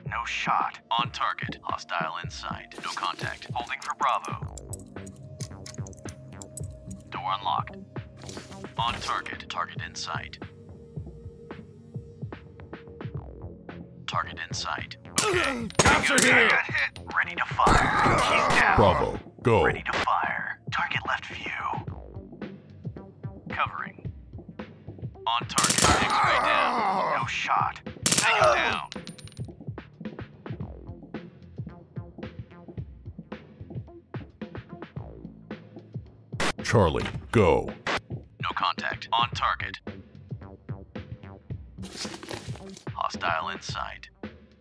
No shot. On target. Hostile in sight. No contact. Holding for Bravo. Door unlocked. On target. Target in sight. Target in sight. Okay. Cops are here! Got hit. Ready to fire. He's down. Bravo, go. Ready to fire. Target left view. Covering. On target. X-ray down. No shot. Take him down. Charlie, go. No contact. On target. Hostile in sight.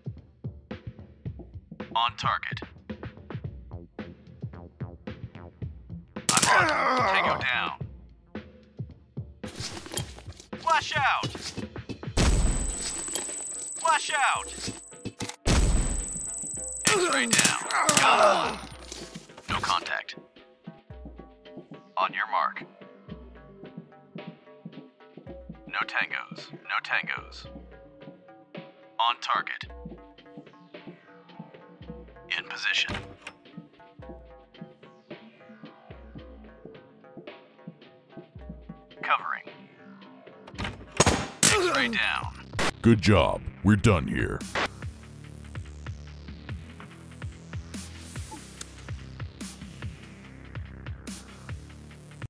On target. I'm on. Tango down. Flash out! Flash out! X-ray down. Got one. No contact. On your mark. No tangos. No tangos. On target. In position. Covering. X-ray down. Good job. We're done here.